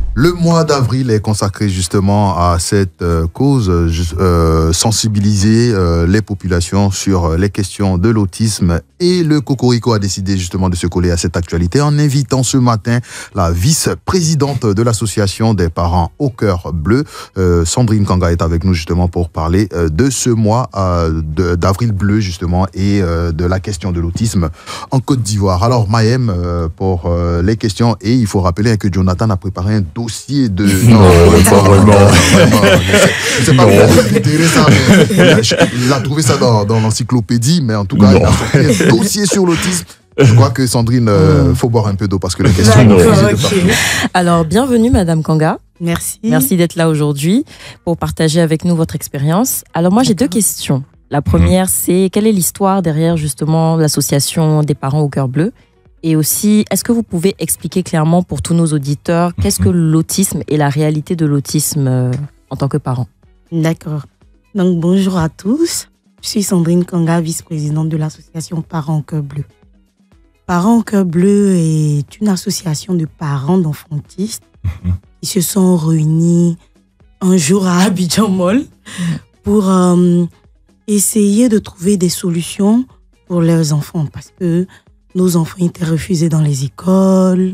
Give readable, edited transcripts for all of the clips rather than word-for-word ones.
Le mois d'avril est consacré justement à cette cause, sensibiliser les populations sur les questions de l'autisme, et le Cocorico a décidé justement de se coller à cette actualité en invitant ce matin la vice-présidente de l'association des parents au cœur bleu. Sandrine Kanga est avec nous justement pour parler de ce mois d'avril bleu justement et de la question de l'autisme en Côte d'Ivoire. Alors Maëm, pour les questions, et il faut rappeler que Jonathan a préparé un dossier de... Non, pas vraiment. Je sais pas comment réitérer ça, mais il a trouvé ça dans l'encyclopédie, mais en tout cas, il a sorti un dossier sur l'autisme. Je crois que Sandrine, faut boire un peu d'eau parce que les questions... Alors, bienvenue Madame Kanga. Merci. Merci d'être là aujourd'hui pour partager avec nous votre expérience. Alors moi, j'ai deux questions. La première, c'est quelle est l'histoire derrière justement l'association des parents au cœur bleu? Et aussi, est-ce que vous pouvez expliquer clairement pour tous nos auditeurs qu'est-ce que l'autisme et la réalité de l'autisme en tant que parent? D'accord. Donc, bonjour à tous. Je suis Sandrine Kanga, vice-présidente de l'association Parents au cœur bleu. Parents au cœur bleu est une association de parents d'enfants autistes qui se sont réunis un jour à Abidjan Mall pour essayer de trouver des solutions pour leurs enfants parce que nos enfants étaient refusés dans les écoles.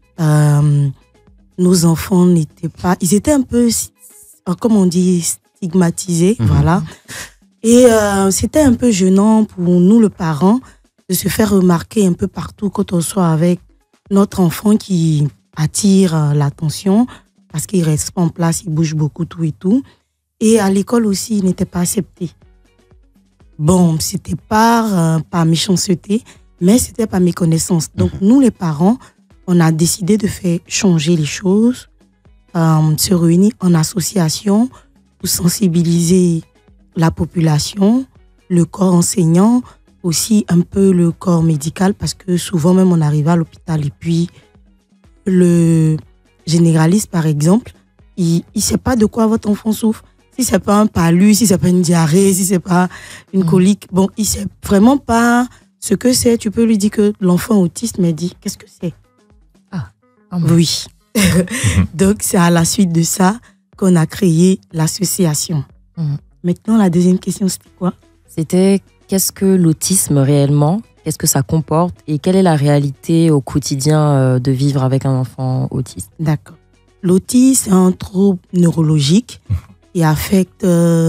Nos enfants n'étaient pas... Ils étaient un peu, comme on dit, stigmatisés. Voilà. Et c'était un peu gênant pour nous, le parent, de se faire remarquer un peu partout quand on soit avec notre enfant qui attire l'attention parce qu'il ne reste pas en place, il bouge beaucoup, tout et tout. Et à l'école aussi, il n'était pas accepté. Bon, c'était par méchanceté, mais c'était pas méconnaissance. Donc, nous, les parents, on a décidé de faire changer les choses, se réunir en association pour sensibiliser la population, le corps enseignant, aussi un peu le corps médical, parce que souvent même on arrive à l'hôpital et puis le généraliste, par exemple, il ne sait pas de quoi votre enfant souffre. Si ce n'est pas un palu, si ce n'est pas une diarrhée, si ce n'est pas une colique, bon, il ne sait vraiment pas ce que c'est. Tu peux lui dire que l'enfant autiste m'a dit, qu'est-ce que c'est? Oui. Donc, c'est à la suite de ça qu'on a créé l'association. Maintenant, la deuxième question, c'était quoi? C'était qu'est-ce que l'autisme réellement? Qu'est-ce que ça comporte? Et quelle est la réalité au quotidien de vivre avec un enfant autiste? D'accord. L'autisme, c'est un trouble neurologique qui affecte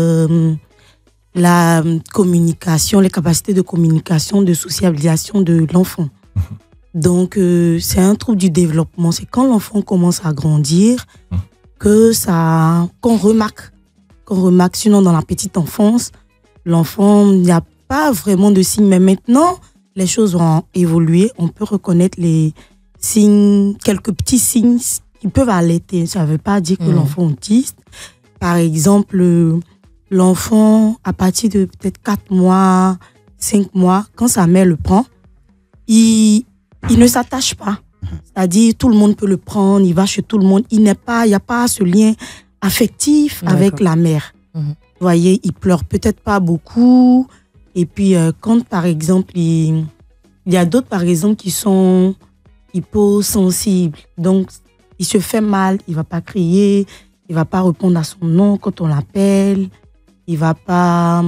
la communication, les capacités de communication, de socialisation de l'enfant. Donc, c'est un trouble du développement. C'est quand l'enfant commence à grandir qu'on remarque. Sinon, dans la petite enfance, l'enfant, il n'y a pas vraiment de signes. Mais maintenant, les choses ont évolué. On peut reconnaître les signes, quelques petits signes qui peuvent alerter. Ça ne veut pas dire que l'enfant est autiste. Par exemple, l'enfant, à partir de peut-être 4 mois, 5 mois, quand sa mère le prend, il ne s'attache pas. C'est-à-dire, tout le monde peut le prendre, il va chez tout le monde. Il n'y a pas ce lien affectif avec la mère. Vous voyez, il pleure peut-être pas beaucoup. Et puis, quand, par exemple, il y a d'autres, par exemple, qui sont hyposensibles. Donc, il se fait mal, il ne va pas crier, il ne va pas répondre à son nom quand on l'appelle. Il va pas...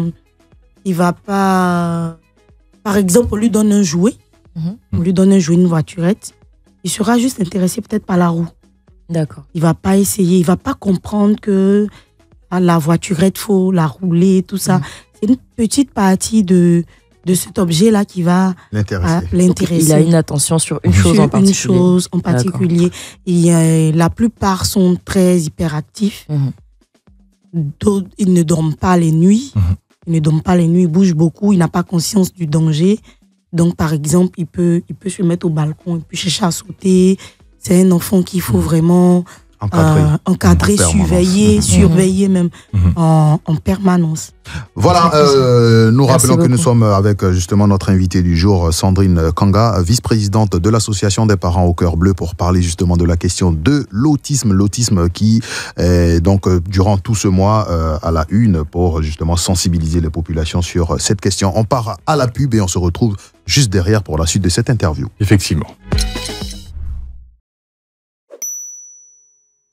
Par exemple, on lui donne un jouet. On lui donne un jouet, une voiturette. Il sera juste intéressé peut-être par la roue. D'accord. Il ne va pas essayer, il ne va pas comprendre que la voiturette, il faut la rouler, tout ça. C'est une petite partie de cet objet-là qui va l'intéresser. Il a une attention sur une chose en particulier. Une chose en particulier. Et, la plupart sont très hyperactifs. D'autres, ils ne dorment pas les nuits. Il bouge beaucoup, il n'a pas conscience du danger. Donc, par exemple, il peut se mettre au balcon, il peut chercher à sauter. C'est un enfant qu'il faut vraiment encadrer, surveiller même en permanence. Voilà, nous rappelons que nous sommes avec justement notre invitée du jour, Sandrine Kanga, vice-présidente de l'association des parents au cœur bleu, pour parler justement de la question de l'autisme. L'autisme qui est donc durant tout ce mois à la une pour justement sensibiliser les populations sur cette question. On part à la pub et on se retrouve juste derrière pour la suite de cette interview. Effectivement.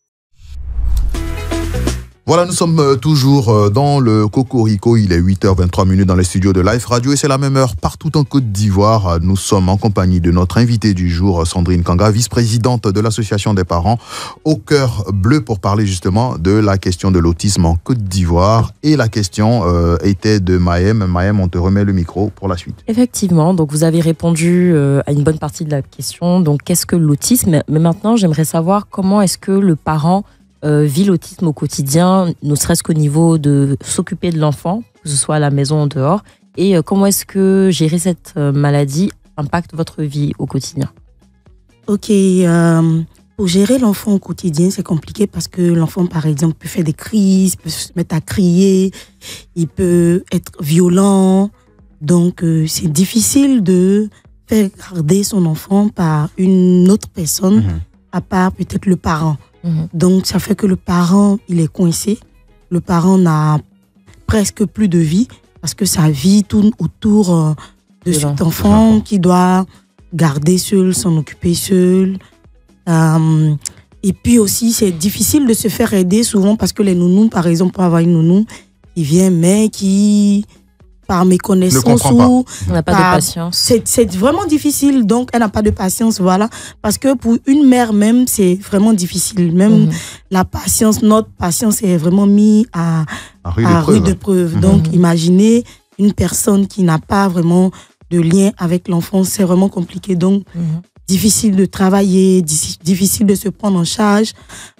Voilà, nous sommes toujours dans le Cocorico. Il est 8h23 dans les studios de Life Radio et c'est la même heure partout en Côte d'Ivoire. Nous sommes en compagnie de notre invitée du jour, Sandrine Kanga, vice-présidente de l'association des parents au cœur bleu, pour parler justement de la question de l'autisme en Côte d'Ivoire. Et la question était de Maëm. Maëm, on te remet le micro pour la suite. Effectivement, donc vous avez répondu à une bonne partie de la question. Donc, qu'est-ce que l'autisme? Mais maintenant, j'aimerais savoir comment est-ce que le parent vit l'autisme au quotidien, ne serait-ce qu'au niveau de s'occuper de l'enfant, que ce soit à la maison ou dehors, et comment est-ce que gérer cette maladie impacte votre vie au quotidien? Ok, pour gérer l'enfant au quotidien, c'est compliqué parce que l'enfant, par exemple, peut faire des crises, peut se mettre à crier, il peut être violent, donc c'est difficile de faire garder son enfant par une autre personne, à part peut-être le parent. Donc, ça fait que le parent, il est coincé. Le parent n'a presque plus de vie parce que sa vie tourne autour de cet enfant qui doit garder seul, s'en occuper seul. Et puis aussi, c'est difficile de se faire aider souvent parce que les nounous, par exemple, pour avoir une nounou qui vient, mais qui, par méconnaissance ou... On n'a pas de patience. C'est vraiment difficile, donc elle n'a pas de patience, voilà. Parce que pour une mère même, c'est vraiment difficile. Même la patience, notre patience est vraiment mise à rude épreuve. Donc imaginez une personne qui n'a pas vraiment de lien avec l'enfant, c'est vraiment compliqué. Donc difficile de travailler, difficile de se prendre en charge.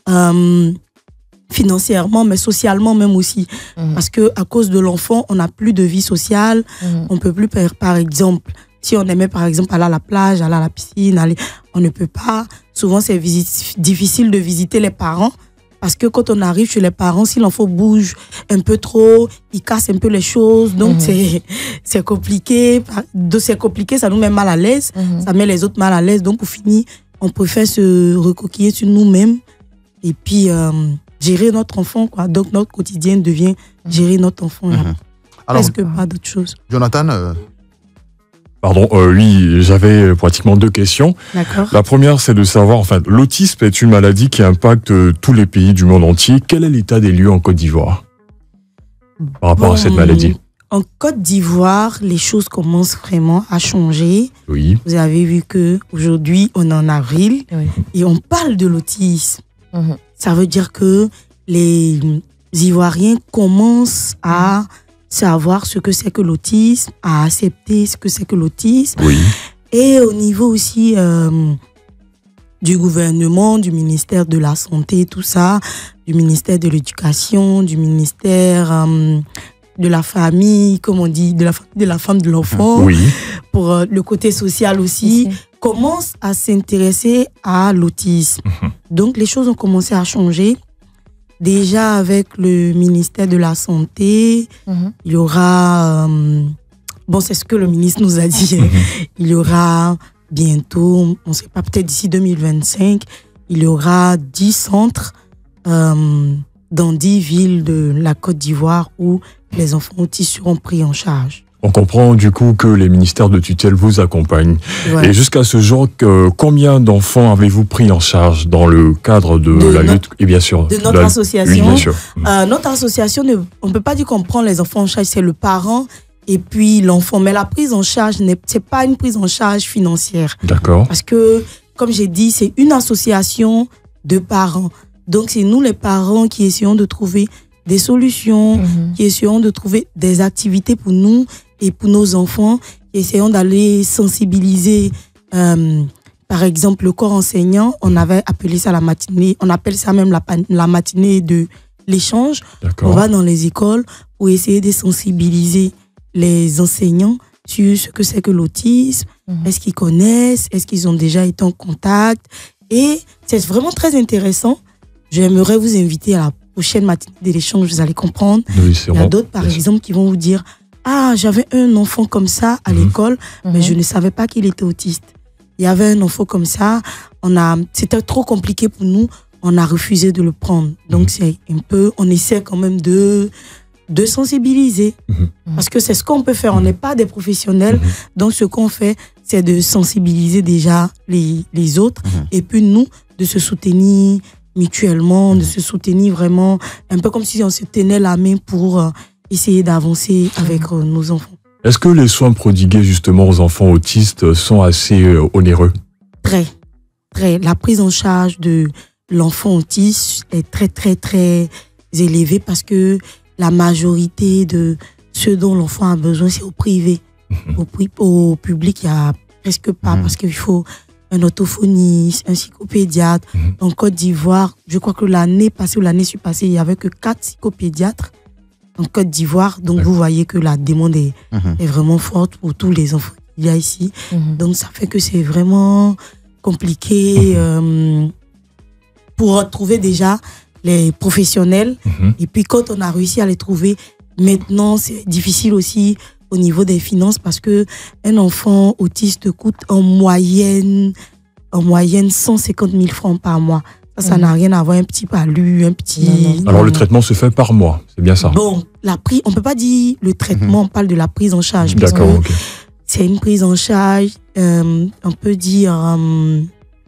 Financièrement, mais socialement même aussi. Parce que à cause de l'enfant, on n'a plus de vie sociale. On peut plus, par exemple, si on aimait par exemple aller à la plage, aller à la piscine, on ne peut pas. Souvent, c'est difficile de visiter les parents. Parce que quand on arrive chez les parents, si l'enfant bouge un peu trop, il casse un peu les choses. Donc, c'est compliqué. C'est compliqué, ça nous met mal à l'aise. Ça met les autres mal à l'aise. Donc, pour finir, on préfère se recoquiller sur nous-mêmes. Et puis... gérer notre enfant, quoi. Donc, notre quotidien devient gérer notre enfant. Presque pas d'autre chose. Jonathan Pardon, oui, j'avais pratiquement deux questions. D'accord. La première, c'est de savoir, enfin, l'autisme est une maladie qui impacte tous les pays du monde entier. Quel est l'état des lieux en Côte d'Ivoire par rapport à cette maladie? En Côte d'Ivoire, les choses commencent vraiment à changer. Oui. Vous avez vu qu'aujourd'hui, on est en avril et on parle de l'autisme. Ça veut dire que les Ivoiriens commencent à savoir ce que c'est que l'autisme, à accepter ce que c'est que l'autisme. Oui. Et au niveau aussi du gouvernement, du ministère de la Santé, tout ça, du ministère de l'Éducation, du ministère de la famille, comme on dit, de la femme, de l'enfant, pour le côté social aussi, commence à s'intéresser à l'autisme. Donc, les choses ont commencé à changer. Déjà, avec le ministère de la Santé, il y aura... bon, c'est ce que le ministre nous a dit. Il y aura bientôt, on ne sait pas, peut-être d'ici 2025, il y aura 10 centres dans 10 villes de la Côte d'Ivoire où les enfants autistes seront pris en charge. On comprend du coup que les ministères de tutelle vous accompagnent. Et jusqu'à ce jour, combien d'enfants avez-vous pris en charge dans le cadre de la lutte et bien sûr de notre association? Oui, bien sûr. Notre association, on ne peut pas dire qu'on prend les enfants en charge, c'est le parent et puis l'enfant. Mais la prise en charge, c'est pas une prise en charge financière. D'accord. Parce que, comme j'ai dit, c'est une association de parents. Donc, c'est nous les parents qui essayons de trouver des solutions, qui essayons de trouver des activités pour nous et pour nos enfants, qui essayons d'aller sensibiliser, par exemple, le corps enseignant. On avait appelé ça la matinée, on appelle ça même la matinée de l'échange. On va dans les écoles pour essayer de sensibiliser les enseignants sur ce que c'est que l'autisme, est-ce qu'ils connaissent, est-ce qu'ils ont déjà été en contact. Et c'est vraiment très intéressant. J'aimerais vous inviter à la prochaine matinée de l'échange, vous allez comprendre. Oui, il y a d'autres, par exemple, qui vont vous dire « Ah, j'avais un enfant comme ça à l'école, mais je ne savais pas qu'il était autiste. Il y avait un enfant comme ça, c'était trop compliqué pour nous, on a refusé de le prendre. » Donc, c'est un peu, on essaie quand même de sensibiliser. Parce que c'est ce qu'on peut faire, on n'est pas des professionnels, donc ce qu'on fait, c'est de sensibiliser déjà les autres, et puis nous, de se soutenir mutuellement, de se soutenir vraiment, un peu comme si on se tenait la main pour essayer d'avancer avec nos enfants. Est-ce que les soins prodigués justement aux enfants autistes sont assez onéreux? Très. La prise en charge de l'enfant autiste est très, très, très élevée parce que la majorité de ce dont l'enfant a besoin, c'est au privé. Au public, il n'y a presque pas parce qu'il faut un orthophoniste, un psychopédiatre. En Côte d'Ivoire, je crois que l'année passée ou l'année passée, il n'y avait que 4 psychopédiatres en Côte d'Ivoire. Donc, vous voyez que la demande est vraiment forte pour tous les enfants qu'il y a ici. Donc, ça fait que c'est vraiment compliqué pour trouver déjà les professionnels. Et puis, quand on a réussi à les trouver, maintenant, c'est difficile aussi au niveau des finances parce que un enfant autiste coûte en moyenne 150 000 francs par mois. Ça n'a rien à voir, un petit palu, un petit... Alors le traitement se fait par mois, c'est bien ça? Bon, on ne peut pas dire le traitement, on parle de la prise en charge. D'accord, ok. C'est une prise en charge, on peut dire un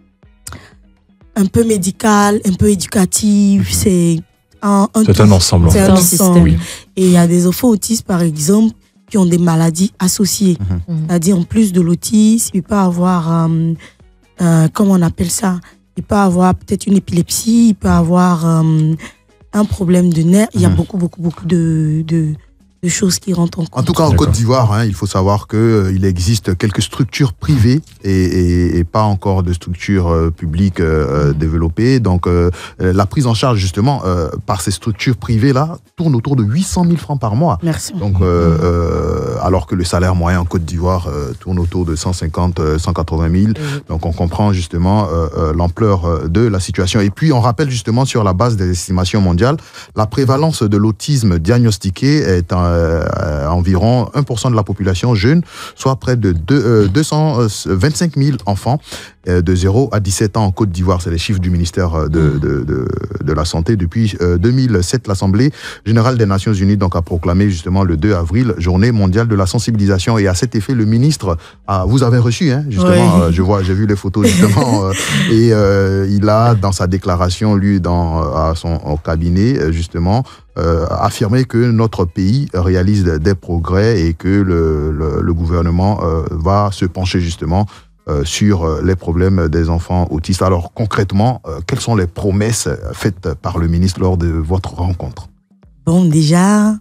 peu médicale, un peu éducative, c'est un ensemble. C'est un ensemble. Oui. Et il y a des enfants autistes, par exemple, qui ont des maladies associées. C'est-à-dire, en plus de l'autisme, il peut avoir, comment on appelle ça? Il peut avoir peut-être une épilepsie, il peut avoir un problème de nerfs. Il y a beaucoup de choses qui rentrent en compte. En tout cas, en Côte d'Ivoire, il faut savoir qu'il existe quelques structures privées et pas encore de structures publiques développées. Donc, la prise en charge, justement, par ces structures privées-là, tourne autour de 800 000 francs par mois. Merci. Donc, alors que le salaire moyen en Côte d'Ivoire tourne autour de 150 180 000. Donc, on comprend justement l'ampleur de la situation. Et puis, on rappelle justement sur la base des estimations mondiales, la prévalence de l'autisme diagnostiqué est environ 1% de la population jeune, soit près de 225 000 enfants de 0 à 17 ans en Côte d'Ivoire. C'est les chiffres du ministère de la Santé. Depuis 2007, l'Assemblée générale des Nations Unies donc, a proclamé justement le 2 avril, journée mondiale de la sensibilisation. Et à cet effet, le ministre, vous avez reçu, justement, j'ai vu les photos justement, et il a, dans sa déclaration, lui, à son cabinet, justement, affirmé que notre pays réalise des progrès et que le gouvernement va se pencher justement sur les problèmes des enfants autistes. Alors concrètement, quelles sont les promesses faites par le ministre lors de votre rencontre? Bon, déjà,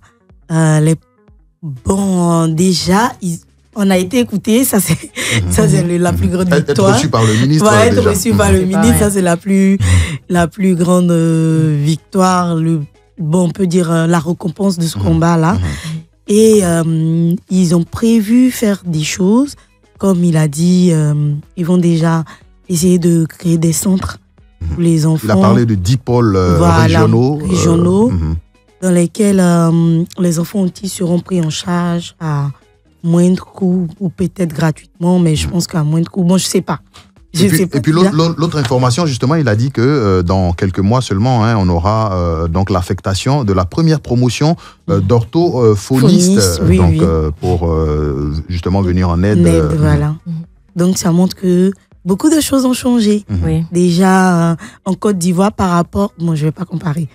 on a été écoutés, ça c'est la plus grande victoire. Être reçu par le ministre. Être reçu par le ministre, ça c'est la plus grande victoire. On peut dire la récompense de ce combat-là. Et ils ont prévu faire des choses. Comme il a dit, ils vont déjà essayer de créer des centres pour les enfants. Il a parlé de 10 pôles régionaux. Dans lesquels les enfants autistes seront pris en charge à moindre coût ou peut-être gratuitement, mais je pense qu'à moindre coût. Bon, je ne sais pas. Et puis l'autre information, justement, il a dit que dans quelques mois seulement, on aura donc l'affectation de la première promotion d'orthophonistes pour justement venir en aide. Voilà. Donc ça montre que beaucoup de choses ont changé. Déjà, en Côte d'Ivoire, par rapport... Bon, je ne vais pas comparer.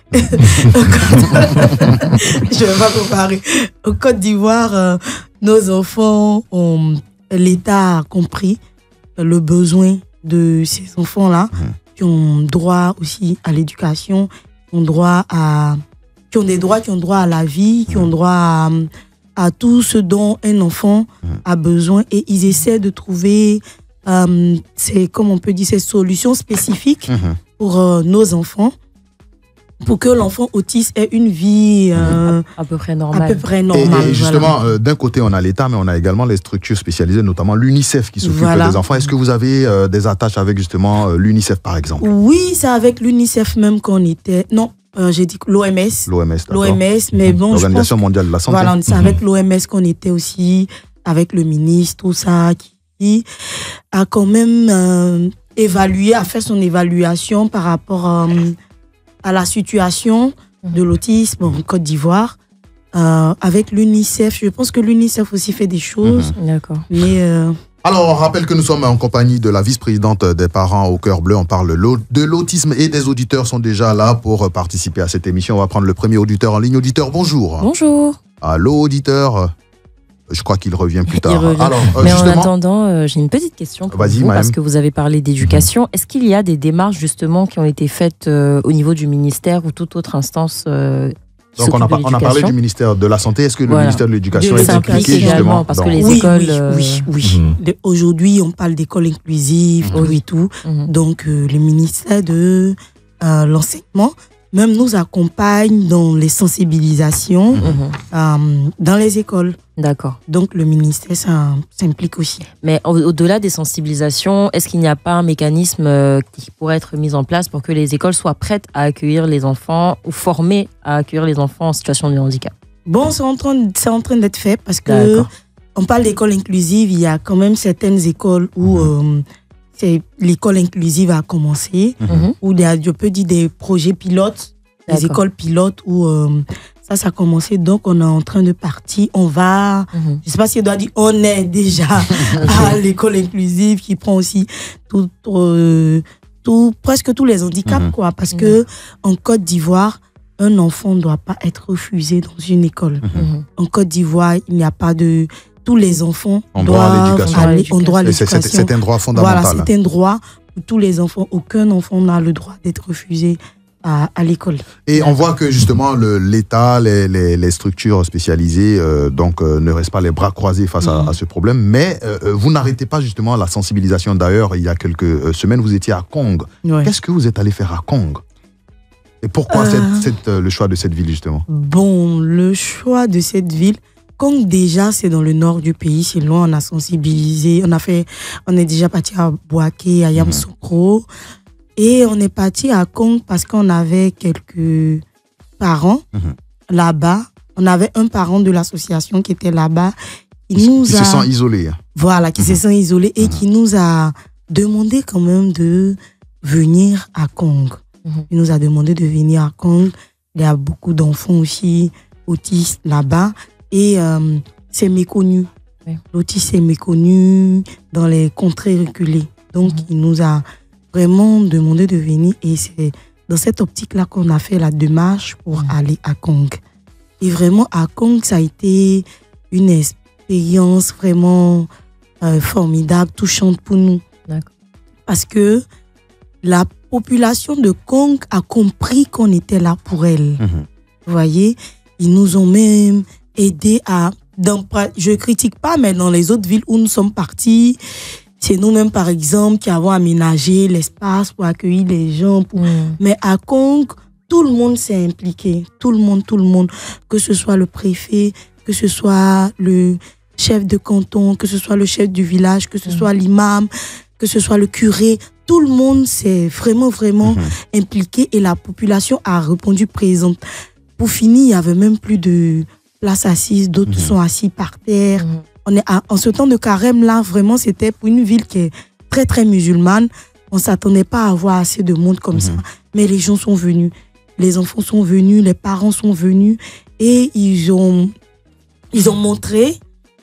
En Côte d'Ivoire, nos enfants, l'État a compris le besoin de ces enfants-là, qui ont droit aussi à l'éducation, qui ont des droits à la vie, qui ont droit à tout ce dont un enfant a besoin. Et ils essaient de trouver, comme on peut dire, ces solutions spécifiques pour nos enfants, pour que l'enfant autiste ait une vie à peu près normale. Et justement, d'un côté, on a l'État, mais on a également les structures spécialisées, notamment l'UNICEF qui s'occupe des enfants. Est-ce que vous avez des attaches avec justement l'UNICEF, par exemple? Oui, c'est avec l'UNICEF même qu'on était... Non, j'ai dit l'OMS. L'OMS, mais bon, l'Organisation mondiale de la santé. Voilà, c'est avec l'OMS qu'on était aussi, avec le ministre, tout ça, qui a quand même fait son évaluation par rapport à la situation de l'autisme en Côte d'Ivoire. Avec l'UNICEF, je pense que l'UNICEF aussi fait des choses. D'accord. Mais Alors, on rappelle que nous sommes en compagnie de la vice-présidente des parents au Cœur Bleu. On parle de l'autisme et des auditeurs sont déjà là pour participer à cette émission. On va prendre le premier auditeur en ligne. Auditeur, bonjour. Bonjour. Allô, auditeur. Je crois qu'il revient plus tard. Alors, mais justement, en attendant, j'ai une petite question pour vous, parce que vous avez parlé d'éducation. Est-ce qu'il y a des démarches justement qui ont été faites au niveau du ministère ou toute autre instance donc on a parlé du ministère de la Santé. Est-ce que le ministère de l'Éducation est impliqué justement parce que les écoles... Oui. Aujourd'hui, on parle d'école inclusive, tout. Donc, le ministère de l'Enseignement même nous accompagne dans les sensibilisations dans les écoles. D'accord. Donc, le ministère s'implique aussi. Mais au-delà des sensibilisations, est-ce qu'il n'y a pas un mécanisme qui pourrait être mis en place pour que les écoles soient prêtes à accueillir les enfants ou formées à accueillir les enfants en situation de handicap? Bon, c'est en train d'être fait parce que on parle d'école inclusive. Il y a quand même certaines écoles où l'école inclusive a commencé, où il y a, je peux dire, des projets pilotes, des écoles pilotes où ça a commencé. Donc, on est en train de partir. On va, je ne sais pas si je dois dire, on est déjà à l'école inclusive qui prend aussi presque tous les handicaps, quoi. Parce que en Côte d'Ivoire, un enfant ne doit pas être refusé dans une école. En Côte d'Ivoire, il n'y a pas de... Tous les enfants doivent aller en droit à l'éducation. C'est un droit fondamental. Voilà, c'est un droit pour tous les enfants. Aucun enfant n'a le droit d'être refusé à l'école. Et on voit que justement l'État, les structures spécialisées ne restent pas les bras croisés face à ce problème. Mais vous n'arrêtez pas justement la sensibilisation. D'ailleurs, il y a quelques semaines, vous étiez à Kong. Ouais. Qu'est-ce que vous êtes allé faire à Kong? Et pourquoi le choix de cette ville justement? Bon, le choix de cette ville... Kong, déjà, c'est dans le nord du pays, c'est loin, on a sensibilisé, on est déjà parti à Boaké, à Yamoussoukro, et on est parti à Kong parce qu'on avait quelques parents là-bas. On avait un parent de l'association qui était là-bas. Qui se sent isolé. Voilà, qui se sent isolé et qui nous a demandé quand même de venir à Kong. Il nous a demandé de venir à Kong. Il y a beaucoup d'enfants aussi autistes là-bas. Et c'est méconnu. Oui. L'autisme est méconnu dans les contrées reculées. Donc, il nous a vraiment demandé de venir. Et c'est dans cette optique-là qu'on a fait la démarche pour aller à Kong. Et vraiment, à Kong, ça a été une expérience vraiment formidable, touchante pour nous. Parce que la population de Kong a compris qu'on était là pour elle. Vous voyez, ils nous ont même... aider je critique pas, mais dans les autres villes où nous sommes partis, c'est nous-mêmes, par exemple, qui avons aménagé l'espace pour accueillir les gens. Mais à Kong, tout le monde s'est impliqué. Tout le monde. Que ce soit le préfet, que ce soit le chef de canton, que ce soit le chef du village, que ce soit l'imam, que ce soit le curé. Tout le monde s'est vraiment impliqué et la population a répondu présente. Pour finir, il n'y avait même plus de... place assise, d'autres sont assis par terre. On est en ce temps de carême là, vraiment c'était pour une ville qui est très très musulmane. On s'attendait pas à avoir assez de monde comme ça, mais les gens sont venus, les enfants sont venus, les parents sont venus et ils ont montré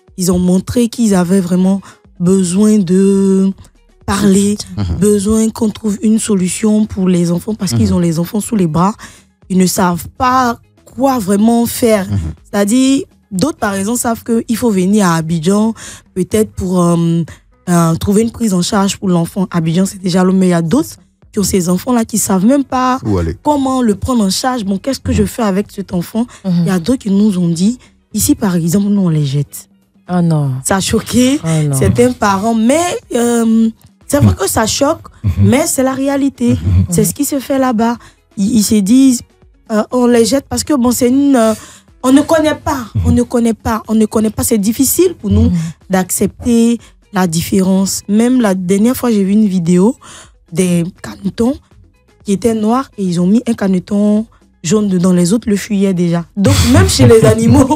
qu'ils avaient vraiment besoin de parler, besoin qu'on trouve une solution pour les enfants parce qu'ils ont les enfants sous les bras, ils ne savent pas quoi vraiment faire. C'est-à-dire, d'autres, par exemple, savent qu'il faut venir à Abidjan, peut-être pour trouver une prise en charge pour l'enfant. Abidjan, c'est déjà le meilleur. Il y a d'autres qui ont ces enfants-là qui ne savent même pas comment le prendre en charge. Bon, qu'est-ce que je fais avec cet enfant? Il y a d'autres qui nous ont dit, ici, par exemple, nous, on les jette. Ah non. Ça a choqué certains parents, mais c'est vrai que ça choque, mais c'est la réalité. C'est ce qui se fait là-bas. Ils se disent, on les jette parce que bon, c'est on ne connaît pas. C'est difficile pour nous d'accepter la différence. Même la dernière fois, j'ai vu une vidéo des canetons qui étaient noirs et ils ont mis un caneton jaune dedans. Les autres le fuyaient déjà. Donc, même chez les animaux,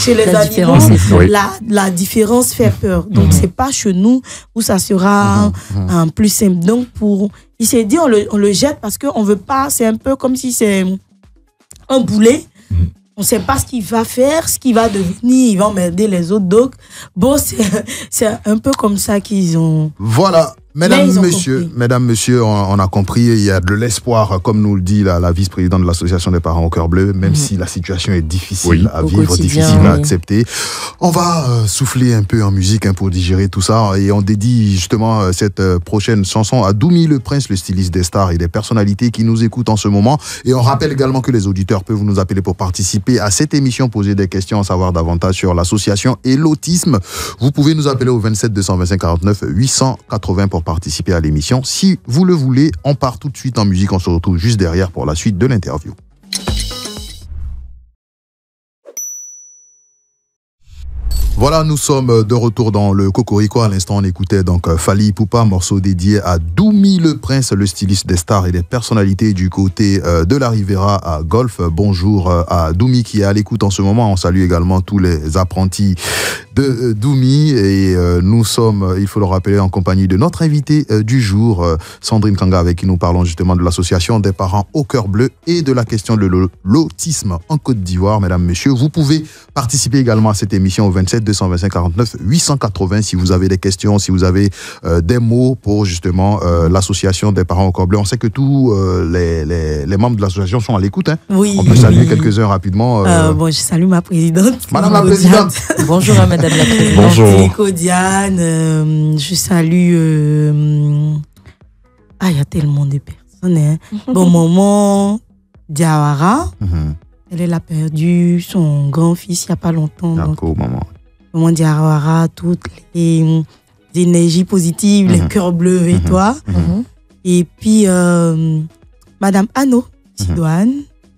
la différence fait peur. Donc, c'est pas chez nous où ça sera plus simple. Donc, il s'est dit, on le jette parce qu'on veut pas, c'est un peu comme si c'est un boulet On ne sait pas ce qu'il va faire, ce qu'il va devenir, il va emmerder les autres. Donc, bon, c'est un peu comme ça qu'ils ont... Voilà. Mesdames, messieurs, on a compris, il y a de l'espoir, comme nous le dit la vice-présidente de l'association des parents au cœur bleu, même si la situation est difficile à vivre, difficile à accepter. On va souffler un peu en musique pour digérer tout ça et on dédie justement cette prochaine chanson à Doumi le Prince, le styliste des stars et des personnalités qui nous écoutent en ce moment. Et on rappelle également que les auditeurs peuvent nous appeler pour participer à cette émission, poser des questions, en savoir davantage sur l'association et l'autisme. Vous pouvez nous appeler au 27 225 49 880 pour participer à l'émission. Si vous le voulez, on part tout de suite en musique. On se retrouve juste derrière pour la suite de l'interview. Voilà, nous sommes de retour dans le Cocorico. À l'instant, on écoutait donc Fally Ipupa, morceau dédié à Doumi le Prince, le styliste des stars et des personnalités du côté de la Riviera à Golf. Bonjour à Doumi qui est à l'écoute en ce moment. On salue également tous les apprentis de Doumi et nous sommes, il faut le rappeler, en compagnie de notre invité du jour, Sandrine Kanga, avec qui nous parlons justement de l'association des parents au cœur bleu et de la question de l'autisme en Côte d'Ivoire. Mesdames, messieurs, vous pouvez participer également à cette émission au 27 225 49 880 si vous avez des questions, si vous avez des mots pour justement l'association des parents au cœur bleu. On sait que tous les membres de l'association sont à l'écoute. Hein. Oui. On peut saluer quelques-uns rapidement. Bon, je salue ma présidente. Madame la présidente. Bonjour à madame la présidente. Bonjour. Nico Diane, je salue... il y a tellement de personnes. Hein. Bon, maman Diawara, elle a perdu son grand-fils il n'y a pas longtemps. D'accord, maman. Maman Diawara, toutes les énergies positives, les cœurs bleus et toi. Et puis, madame Anno Sidouane,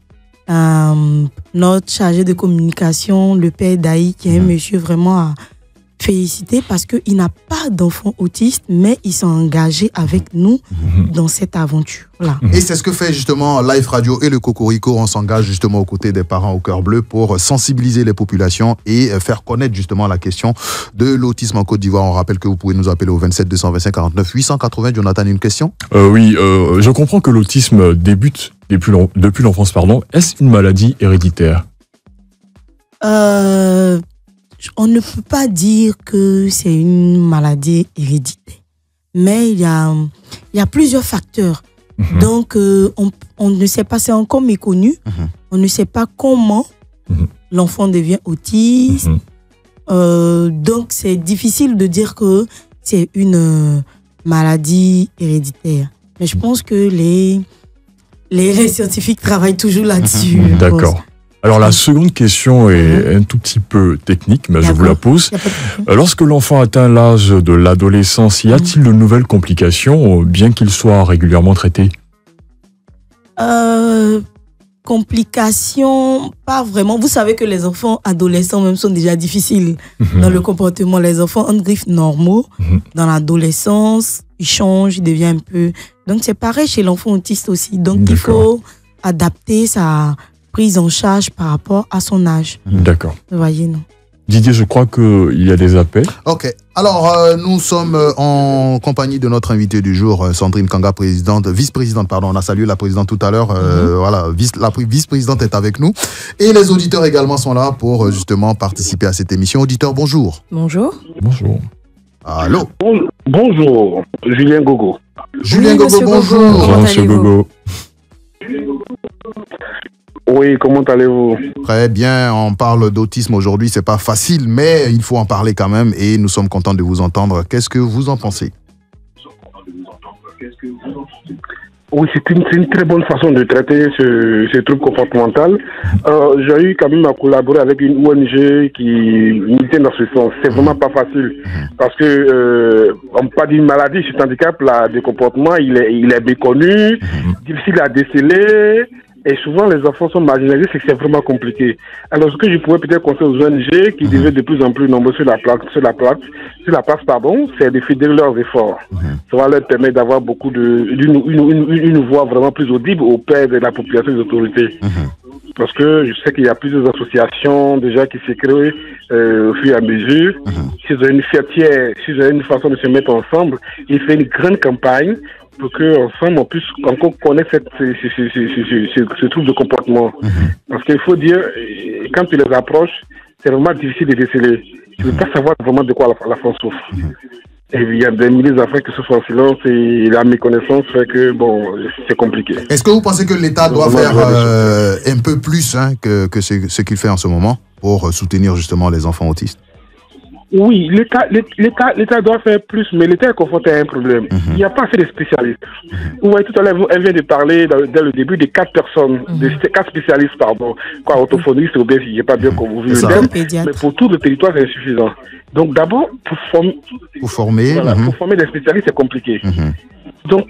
notre chargé de communication, le père Daï, qui est un monsieur vraiment à féliciter parce qu'il n'a pas d'enfant autiste, mais il s'est engagé avec nous dans cette aventure-là. Et c'est ce que fait justement Life Radio et le Cocorico. On s'engage justement aux côtés des parents au cœur bleu pour sensibiliser les populations et faire connaître justement la question de l'autisme en Côte d'Ivoire. On rappelle que vous pouvez nous appeler au 27 225 49 880. Jonathan, une question ? Oui, je comprends que l'autisme débute depuis l'enfance, pardon. Est-ce une maladie héréditaire ? On ne peut pas dire que c'est une maladie héréditaire, mais il y a plusieurs facteurs. Donc, on ne sait pas, c'est encore méconnu. On ne sait pas comment l'enfant devient autiste. Donc, c'est difficile de dire que c'est une maladie héréditaire. Mais je pense que les scientifiques travaillent toujours là-dessus. D'accord. Alors la seconde question est un tout petit peu technique, mais je vous la pose. Lorsque l'enfant atteint l'âge de l'adolescence, y a-t-il de nouvelles complications, bien qu'il soit régulièrement traité ? Complications, pas vraiment. Vous savez que les enfants adolescents même sont déjà difficiles dans le comportement. Les enfants en griffe normaux, dans l'adolescence, ils changent, ils deviennent un peu... Donc c'est pareil chez l'enfant autiste aussi. Donc il faut adapter sa prise en charge par rapport à son âge. D'accord. Vous voyez, non? Didier, je crois qu'il y a des appels. Ok. Alors, nous sommes en compagnie de notre invité du jour, Sandrine Kanga, vice-présidente, pardon. On a salué la présidente tout à l'heure. Voilà, la vice-présidente est avec nous. Et les auditeurs également sont là pour justement participer à cette émission. Auditeurs, bonjour. Bonjour. Bonjour. Allô. Bonjour, Julien Gogo. Julien Gogo, bonjour. Bonjour, monsieur Gogo. Oui, comment allez-vous? Très bien, on parle d'autisme aujourd'hui, c'est pas facile, mais il faut en parler quand même et nous sommes contents de vous entendre. Qu'est-ce que vous en pensez? Oui, c'est une très bonne façon de traiter ce trouble comportemental. J'ai eu quand même à collaborer avec une ONG qui militait dans ce sens. C'est vraiment pas facile parce que on parle d'une maladie, cet handicap là, de comportement, il est méconnu, difficile à déceler. Et souvent, les enfants sont marginalisés, c'est que c'est vraiment compliqué. Alors, ce que je pourrais peut-être conseiller aux ONG qui deviennent de plus en plus nombreux sur la place, c'est de fédérer leurs efforts. Ça va leur permettre d'avoir beaucoup une voix vraiment plus audible auprès de la population et des autorités. Parce que je sais qu'il y a plusieurs associations déjà qui s'est créées au fur et à mesure. Si vous avez une fierté, si vous avez une façon de se mettre ensemble, il fait une grande campagne pour qu'ensemble, on puisse encore connaître ce trouble de comportement. Parce qu'il faut dire, quand tu les approches, c'est vraiment difficile de déceler. Tu ne peux pas savoir vraiment de quoi la femme souffre. Et il y a des milliers d'enfants qui souffrent en silence et la méconnaissance fait que, bon, c'est compliqué. Est-ce que vous pensez que l'État doit faire un peu plus que ce qu'il fait en ce moment pour soutenir justement les enfants autistes? Oui, l'État doit faire plus, mais l'État est confronté à un problème. Il n'y a pas assez de spécialistes. Vous voyez, tout à l'heure, elle vient de parler, dès le début, de 4 personnes, de 4 spécialistes, pardon, quoi, orthophonistes, ou bien, si je n'ai pas bien vu le terme, mais pour tout le territoire, c'est insuffisant. Donc, d'abord, pour former des spécialistes, c'est compliqué. Donc,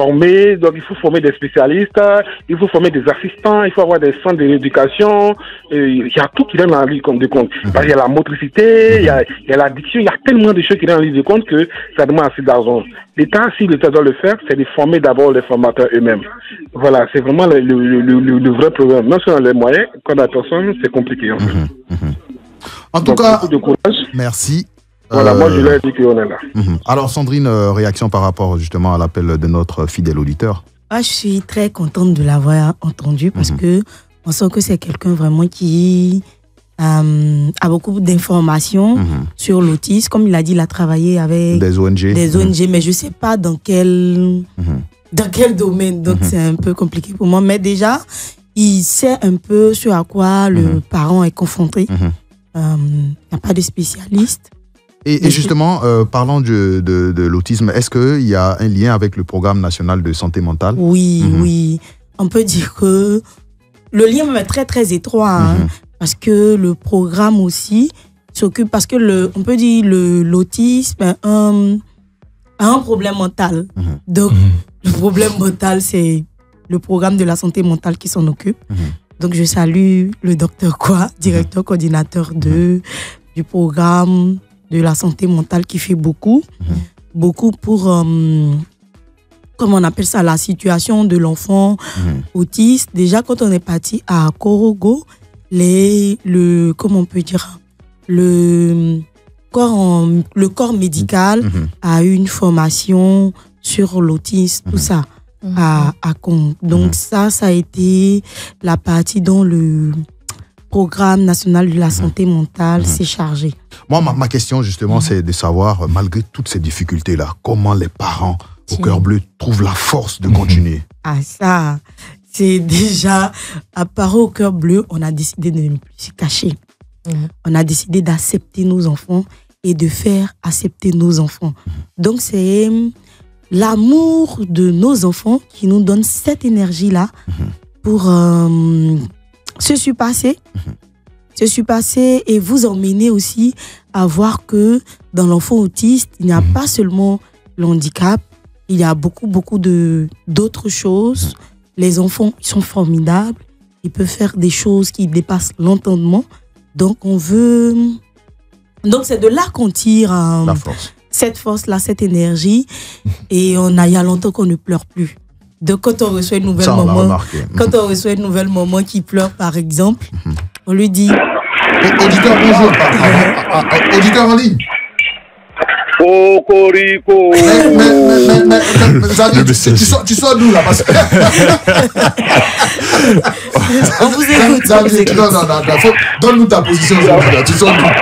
il faut former des spécialistes, il faut former des assistants, il faut avoir des centres d'éducation, il y a tout qui donne en ligne de compte. Parce qu'il y a la motricité, il y a l'addiction, il y a tellement de choses qui donnent en ligne de compte que ça demande assez d'argent. L'État, si l'État doit le faire, c'est de former d'abord les formateurs eux-mêmes. Voilà, c'est vraiment le vrai problème. Même si on a les moyens, quand la personne, c'est compliqué en fait. En tout cas, merci. Voilà, moi je l'ai dit qu'on est là. Alors Sandrine, réaction par rapport justement à l'appel de notre fidèle auditeur? Je suis très contente de l'avoir entendu parce que on sent que c'est quelqu'un vraiment qui a beaucoup d'informations sur l'autisme. Comme il a dit, il a travaillé avec des ONG, mais je ne sais pas dans quel domaine, donc c'est un peu compliqué pour moi. Mais déjà, il sait un peu sur à quoi le parent est confronté. Il n'y a pas de spécialiste. Et justement, parlant de l'autisme, est-ce qu'il y a un lien avec le programme national de santé mentale? Oui. On peut dire que le lien est très, très étroit. Parce que le programme aussi s'occupe... Parce que on peut dire l'autisme a un problème mental. Donc, le problème mental, c'est le programme de la santé mentale qui s'en occupe. Donc, je salue le docteur Kwa, directeur coordinateur du programme de la santé mentale qui fait beaucoup pour, comment on appelle ça, la situation de l'enfant autiste. Déjà, quand on est parti à Korogo, comment on peut dire, le corps médical a eu une formation sur l'autisme, tout ça, à Congo. Donc ça a été la partie dont le programme national de la santé mentale s'est chargé. Moi, ma question, justement, c'est de savoir, malgré toutes ces difficultés-là, comment les parents au cœur bleu trouvent la force de continuer. Ça, c'est déjà, à part au cœur bleu, on a décidé de ne plus se cacher. On a décidé d'accepter nos enfants et de faire accepter nos enfants. Donc, c'est l'amour de nos enfants qui nous donne cette énergie-là pour... se surpasser et vous emmener aussi à voir que dans l'enfant autiste, il n'y a pas seulement le handicap, il y a beaucoup d'autres choses. Les enfants, ils sont formidables, ils peuvent faire des choses qui dépassent l'entendement. Donc c'est de là qu'on tire cette force-là, cette énergie. Et il y a longtemps qu'on ne pleure plus. Donc, quand on reçoit une nouvelle maman qui pleure, par exemple, on lui dit... Auditeur, bonjour. Auditeur en ligne. Cocorico. Tu sors d'où là parce que... On vous écoute. Non. Donne-nous ta position. Tu sors d'où?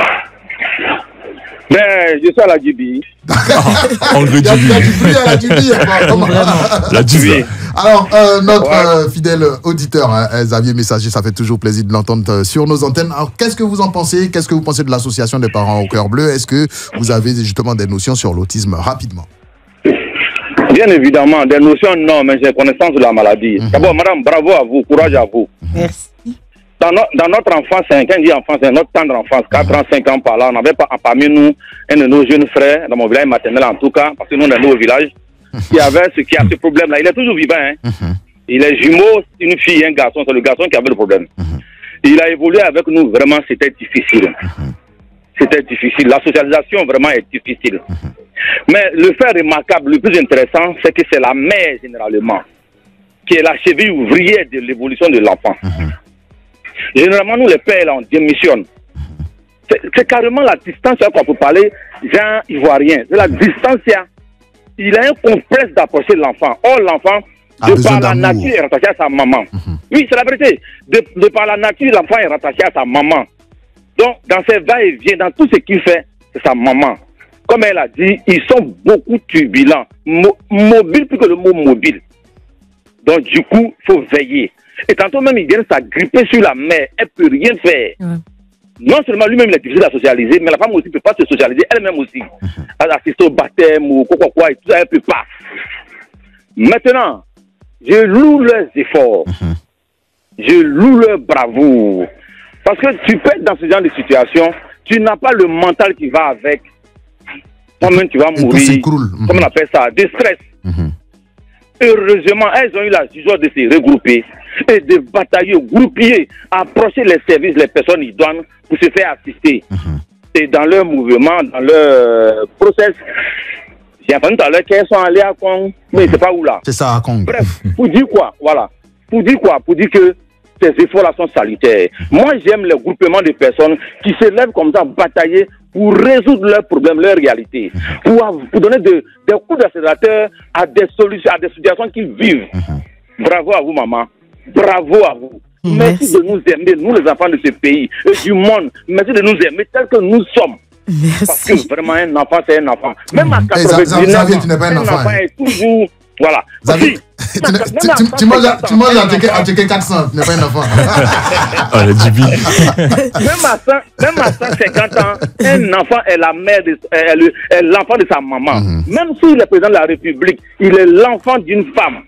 Mais je suis à la Djibi. Il y a du bruit à la Djibi. La Djibi. Alors, notre fidèle auditeur, Xavier Messager, ça fait toujours plaisir de l'entendre sur nos antennes. Alors, qu'est-ce que vous en pensez? Qu'est-ce que vous pensez de l'association des parents au cœur bleu? Est-ce que vous avez justement des notions sur l'autisme rapidement? Bien évidemment, des notions non, mais j'ai connaissance de la maladie. D'abord, madame, bravo à vous, courage à vous. Merci. Dans notre enfance, quand dit enfance, c'est notre tendre enfance, 4 ans, 5 ans par là, on n'avait pas parmi nous un de nos jeunes frères, dans mon village maternel en tout cas, parce que nous on est au village, qui a ce problème-là. Il est toujours vivant. Il est jumeau, une fille et un garçon, c'est le garçon qui avait le problème. Il a évolué avec nous, vraiment c'était difficile. C'était difficile. La socialisation vraiment est difficile. Mais le fait remarquable, le plus intéressant, c'est que c'est la mère généralement qui est la cheville ouvrière de l'évolution de l'enfant. Généralement, nous les pères, là, on démissionne. C'est carrément la distance qu'on peut parler, genre ivoirien. C'est la distance il a un complexe d'approcher l'enfant. Or, l'enfant, de par la nature, est rattaché à sa maman. Oui, c'est la vérité. De par la nature, l'enfant est rattaché à sa maman. Donc, dans ses va-et-vient, dans tout ce qu'il fait, c'est sa maman. Comme elle a dit, ils sont beaucoup turbulents, mobiles plus que le mot mobile. Donc, du coup, il faut veiller. Et tantôt même, ils viennent s'agripper sur la mère. Elle ne peut rien faire. Non seulement lui-même, il est difficile à socialiser, mais la femme aussi ne peut pas se socialiser elle-même aussi. Elle assiste au baptême ou quoi, et tout ça, elle ne peut pas. Maintenant, je loue leurs efforts. Je loue leur bravoure. Parce que tu peux être dans ce genre de situation, tu n'as pas le mental qui va avec. Toi-même, tu vas mourir. Comment on appelle ça? De stress. Heureusement, elles ont eu la joie de se regrouper et de batailler, groupiller, approcher les services, les personnes idoines pour se faire assister. Et dans leur mouvement, dans leur process, j'ai entendu tout à l'heure qu'elles sont allées à Kong, mais c'est pas où là. C'est ça, à Kong. Bref, pour dire quoi? Voilà. Pour dire quoi? Pour dire que ces efforts-là sont salutaires. Moi, j'aime les groupements de personnes qui se lèvent comme ça, batailler pour résoudre leurs problèmes, leurs réalités, pour donner des coups d'accélérateur à des solutions, à des situations qu'ils vivent. Bravo à vous, maman. Bravo à vous. Merci de nous aimer, nous les enfants de ce pays et du monde. Merci de nous aimer tels que nous sommes. Merci. Parce que vraiment, un enfant, c'est un enfant. Même à 99 tu n'es pas un enfant. Est toujours... Voilà. Tu manges à checker 400, tu n'es pas un enfant. Même à 150 ans, un enfant est la mère est l'enfant de sa maman. Même s'il est président de la République, il est l'enfant d'une femme.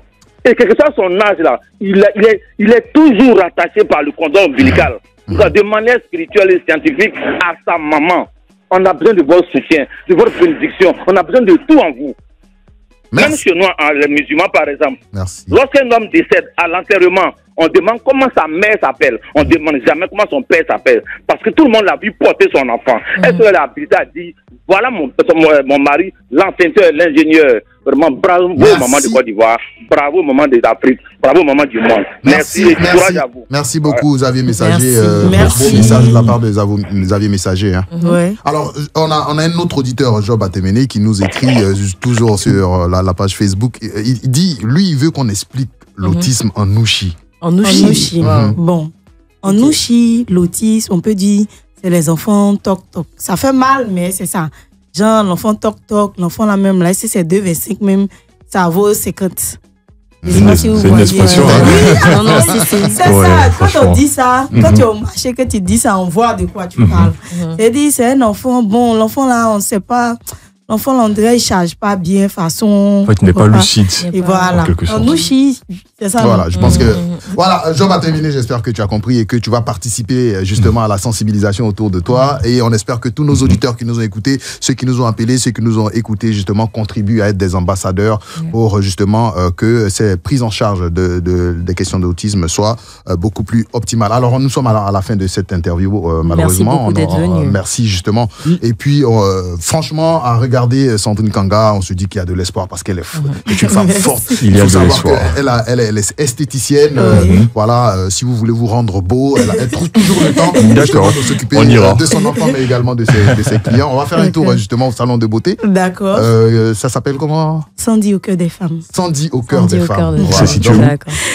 Et quel que soit son âge là, il est toujours attaché par le cordon ombilical. De manière spirituelle et scientifique à sa maman. On a besoin de votre soutien, de votre bénédiction. On a besoin de tout en vous. Merci. Même chez nous, les musulmans par exemple, Merci. lorsqu'un homme décède à l'enterrement, on demande comment sa mère s'appelle. On ne demande jamais comment son père s'appelle. Parce que tout le monde l'a vu porter son enfant. Est-ce qu'elle a habilité à dire, voilà mon mari, l'enseigneur, l'ingénieur. Vraiment, bravo maman de Côte d'Ivoire. Bravo maman d'Afrique. Bravo maman du monde. Merci et courage à vous. Merci beaucoup, Xavier Messager. Merci. Beau message de la part de Xavier Messager. Hein. Ouais. Alors, on a un autre auditeur, Job Atemene, qui nous écrit toujours sur la page Facebook. Il dit, lui, il veut qu'on explique l'autisme en Nushi. En Nushi. Bon. En Nushi, l'autisme, on peut dire, c'est les enfants toc-toc. Ça fait mal, mais c'est ça. Genre, l'enfant toc-toc, l'enfant là même, là, si c'est 2,25 même, ça vaut 50. C'est une expression. Oui, non, c'est ça. Quand on dit ça, quand tu es au marché, que tu dis ça, on voit de quoi tu parles. C'est-à-dire, c'est un enfant, bon, l'enfant là, on ne sait pas. L'enfant, on dirait, il ne charge pas bien, façon. En fait, il n'est pas lucide. Et voilà. En Nushi, c'est ça. Voilà, je pense que. Voilà, Job a terminé. J'espère que tu as compris et que tu vas participer justement à la sensibilisation autour de toi. Et on espère que tous nos auditeurs qui nous ont écoutés, ceux qui nous ont appelés, ceux qui nous ont écoutés, justement, contribuent à être des ambassadeurs pour justement que ces prises en charge des questions d'autisme soient beaucoup plus optimales. Alors, nous sommes à la fin de cette interview, malheureusement. Merci beaucoup d'être venu. Merci, justement. Et puis, franchement, à regarder Sandrine Kanga, on se dit qu'il y a de l'espoir parce qu'elle est une femme forte. Il y a de l'espoir. Elle est esthéticienne. Voilà, si vous voulez vous rendre beau, elle trouve toujours le temps de s'occuper de son enfant, mais également de ses clients. On va faire un tour justement au salon de beauté. D'accord. Ça s'appelle comment? Sandy au cœur des femmes. Sandy au cœur des femmes. C'est situé où?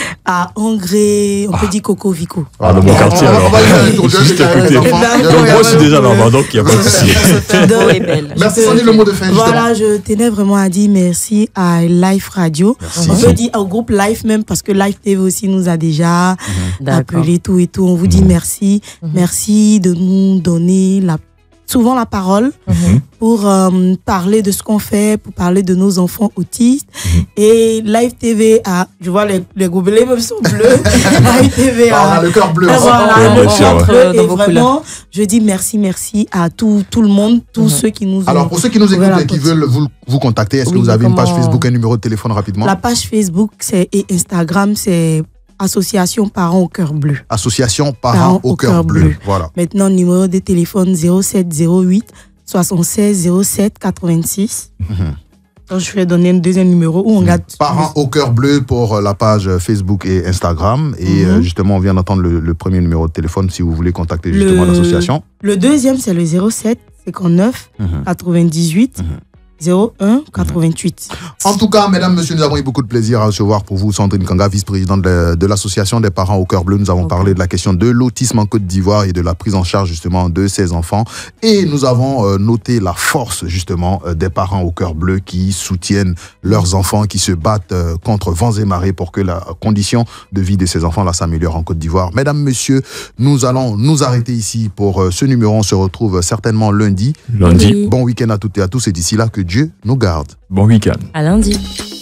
À Angré, on peut dire Coco Vico. Ah, dans mon quartier alors. On va faire un tour juste à côté. Moi, je suis déjà là-bas, donc il n'y a pas de souci. Merci Sandy, le mot de fin. Voilà, je tenais vraiment à dire merci à Live Radio. On peut dire au groupe Live même, parce que Live TV aussi nous a déjà appelé tout et tout. On vous dit merci. Merci de nous donner souvent la parole pour parler de ce qu'on fait, pour parler de nos enfants autistes. Et Live TV je vois les gobelets même sont bleus. Live TV on a le cœur bleu. Voilà, le cœur bleu. Et vraiment, je dis merci à tout le monde, tous ceux qui nous ont... Alors, pour ceux qui nous écoutent et qui veulent vous contacter, est-ce que vous avez une page Facebook, un numéro de téléphone rapidement? La page Facebook et Instagram, c'est Association Parents au Cœur Bleu. Association Parents au Cœur Bleu. Voilà. Maintenant, numéro de téléphone 0708 76 07 86. Donc, je vais donner un deuxième numéro où on garde. Parents au Cœur Bleu pour la page Facebook et Instagram. Et justement, on vient d'entendre le premier numéro de téléphone si vous voulez contacter justement l'association. Le deuxième, c'est le 07 59 98 01 88. En tout cas, mesdames, messieurs, nous avons eu beaucoup de plaisir à recevoir pour vous Sandrine Kanga, vice-présidente de l'association des parents au cœur bleu. Nous avons parlé de la question de l'autisme en Côte d'Ivoire et de la prise en charge justement de ces enfants. Et nous avons noté la force justement des parents au cœur bleu qui soutiennent leurs enfants, qui se battent contre vents et marées pour que la condition de vie de ces enfants-là s'améliore en Côte d'Ivoire. Mesdames, messieurs, nous allons nous arrêter ici pour ce numéro. On se retrouve certainement lundi. Lundi. Bon week-end à toutes et à tous et d'ici là, que Dieu nous garde. Bon week-end. À lundi.